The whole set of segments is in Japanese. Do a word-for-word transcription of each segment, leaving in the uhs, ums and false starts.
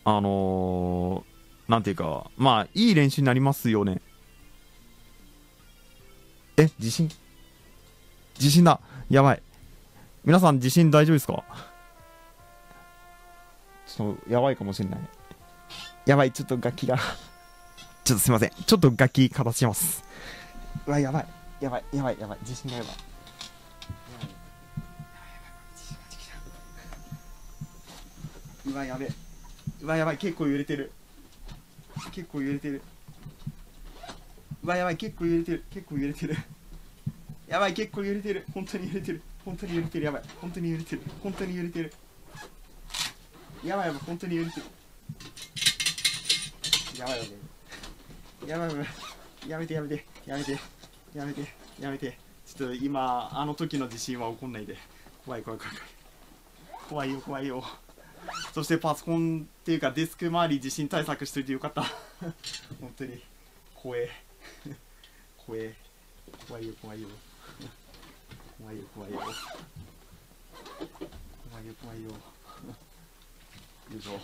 あのー、なんていうか、まあ、いい練習になりますよね。え、地震地震だ。やばい。皆さん、地震大丈夫ですか？ちょっと、やばいかもしれない。やばい、ちょっと楽器がちょっとすいません。ちょっと楽器形します。うわ、やばい。やばい、やばい、やばい。地震がやばい。やばい。うわ、やべえ。うわ、やばい。結構揺れてる。結構揺れてる。うわ、やばい。結構揺れてる。結構揺れてる。やばい。結構揺れてる。本当に揺れてる。本当に揺れてる。やばい。本当に揺れてる。本当に揺れてる。やばい、やばい。本当に揺れてる。やばい、やばい。やばい、やばい。やめて、やめて。やめて。やめて。やめて。ちょっと今、あの時の地震は起こんないで。怖い、怖い、怖い。怖いよ、怖いよ。そしてパソコンっていうかデスク周り地震対策しといてよかった本当に怖え怖え怖いよ怖いよ怖いよ怖いよ怖いよ怖いよよいしょ。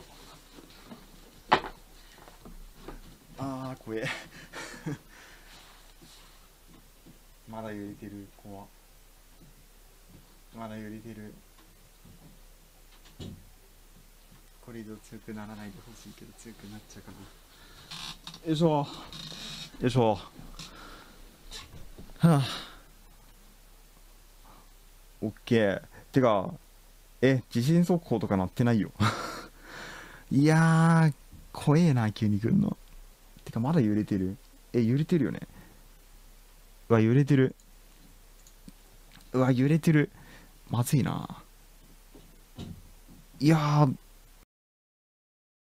あー怖えまだ揺れてる。怖っ。まだ揺れてる。これ以上強くならないでほしいけど強くなっちゃうかな。よいしょよいしょ。はあ、オッケー。てか、え、地震速報とか鳴ってないよいやー、怖えな、急に来るの。てか、まだ揺れてる。え、揺れてるよね。うわ、揺れてる。うわ、揺れてる。まずいな。いやー、